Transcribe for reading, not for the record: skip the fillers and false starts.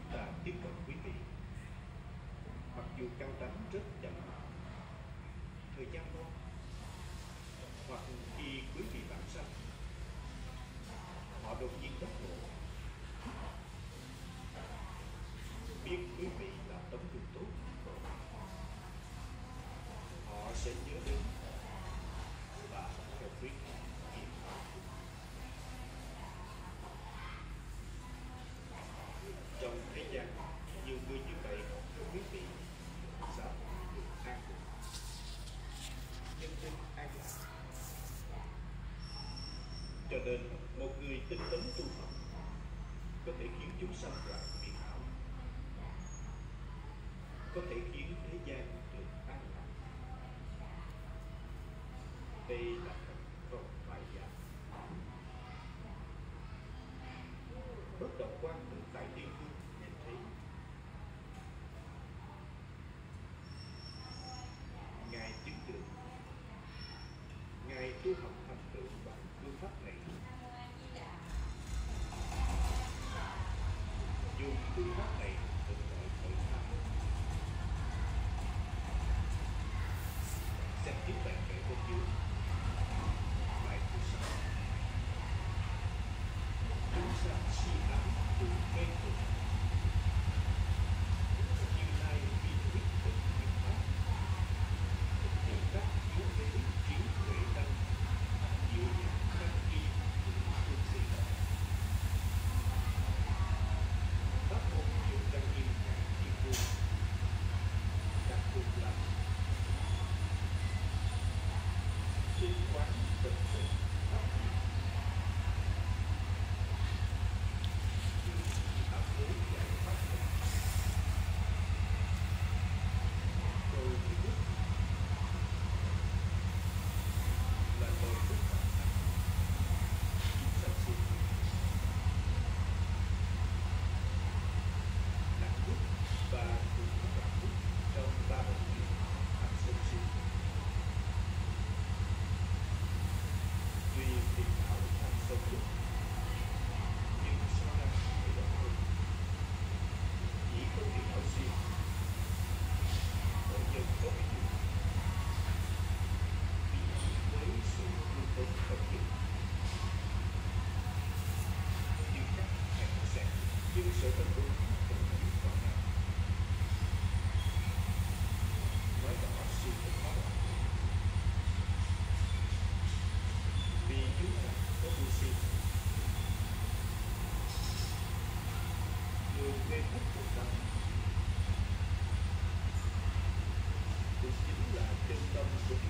ta tiếp cận quý vị. Mặc dù cao tránh rất chậm, thời gian lâu, hoặc khi quý vị vãng sanh, họ đột nhiên đắc ngộ, biết quý vị là tấm gương tốt, họ sẽ nhớ đến và theo quyết nghiệm. Trong thế gian, nhiều người như vậy, quý vị sẽ được an ổn, nhân sinh an lạc. Cho nên, một người tinh tấn tu học có thể khiến chúng sanh đoạn phiền não, có thể khiến thế gian được an lạc. Đây là thật không phải giả. Bất động quan tự tại Tiên Phương nhận thấy Ngài chứng được, Ngài tu học thành tựu bằng phương pháp này. Dùng phương pháp này tự tại thời gian. Xem tiếp bài kể bên dưới. Bài thứ 6. Chúng sanh si ám tự mê thuộc, Như Lai vi thuyết tự nguyên pháp, tự các yếu thế trí tuệ tăng, diệu nhãn đăng y tự phương sĩ. Pháp môn diệu đăng y ngài thiên vương, các cung làm trên quán tận sự pháp diệu. Áp đối giải pháp này. Câu thứ nhất là lời Đức Phật dạy sanh sinh. Nặng nhất và cũng nặng nhất trong ba bệnh viện hành sanh sinh. Tuy phiền não tham sâu nhất, nhưng sau đó phải đọc hơn. Chỉ có phiền não siêu, mỗi nhân có ví dụ. Vì với sự lưu tốn hợp nhất, nhưng chắc hãy sẽ nhưng sự tận đúng vẫn là những con nào. Nói rõ siêu thật khó đọc. Vì chúng ta có tu siêu, người mê hút cuộc tâm cũng chính là chân tâm của